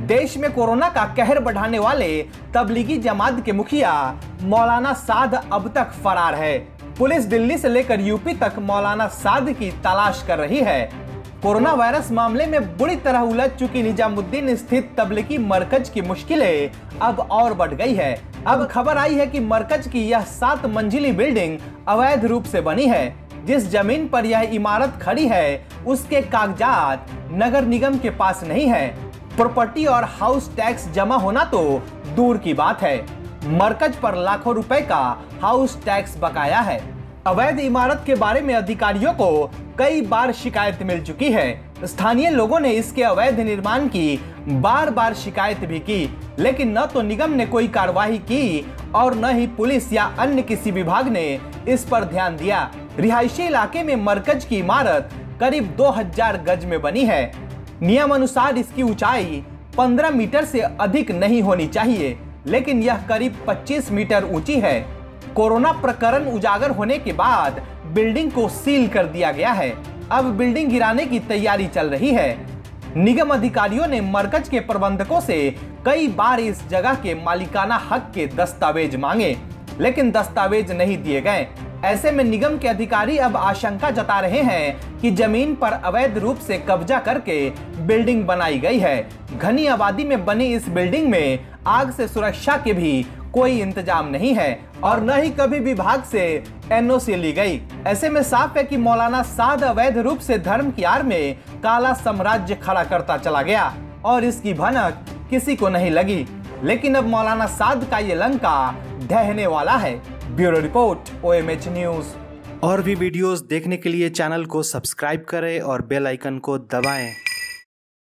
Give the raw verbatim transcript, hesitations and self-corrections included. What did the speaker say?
देश में कोरोना का कहर बढ़ाने वाले तबलीगी जमात के मुखिया मौलाना साद अब तक फरार है। पुलिस दिल्ली से लेकर यूपी तक मौलाना साद की तलाश कर रही है। कोरोना वायरस मामले में बुरी तरह उलझ चुकी निजामुद्दीन स्थित तबलीगी मरकज की मुश्किलें अब और बढ़ गई है। अब खबर आई है कि मरकज की यह सात मंजिली बिल्डिंग अवैध रूप से बनी है। जिस जमीन पर यह इमारत खड़ी है उसके कागजात नगर निगम के पास नहीं है। प्रॉपर्टी और हाउस टैक्स जमा होना तो दूर की बात है, मरकज पर लाखों रुपए का हाउस टैक्स बकाया है। अवैध इमारत के बारे में अधिकारियों को कई बार शिकायत मिल चुकी है। स्थानीय लोगों ने इसके अवैध निर्माण की बार बार शिकायत भी की, लेकिन न तो निगम ने कोई कार्रवाई की और न ही पुलिस या अन्य किसी विभाग ने इस पर ध्यान दिया। रिहायशी इलाके में मरकज की इमारत करीब दो हज़ार गज में बनी है। नियम अनुसार इसकी ऊंचाई पंद्रह मीटर से अधिक नहीं होनी चाहिए, लेकिन यह करीब पच्चीस मीटर ऊंची है। कोरोना प्रकरण उजागर होने के बाद बिल्डिंग को सील कर दिया गया है। अब बिल्डिंग गिराने की तैयारी चल रही है। निगम अधिकारियों ने मरकज के प्रबंधकों से कई बार इस जगह के मालिकाना हक के दस्तावेज मांगे, लेकिन दस्तावेज नहीं दिए गए। ऐसे में निगम के अधिकारी अब आशंका जता रहे हैं कि जमीन पर अवैध रूप से कब्जा करके बिल्डिंग बनाई गई है। घनी आबादी में बनी इस बिल्डिंग में आग से सुरक्षा के भी कोई इंतजाम नहीं है और न ही कभी विभाग से एन ओ सी ली गई। ऐसे में साफ है कि मौलाना साद अवैध रूप से धर्म की आड़ में काला साम्राज्य खड़ा करता चला गया और इसकी भनक किसी को नहीं लगी। लेकिन अब मौलाना साद का ये लंका ढहने वाला है। Bureau report, O M H news. और भी वीडियोस देखने के लिए चैनल को सब्सक्राइब करें और बेल आइकन को दबाएं।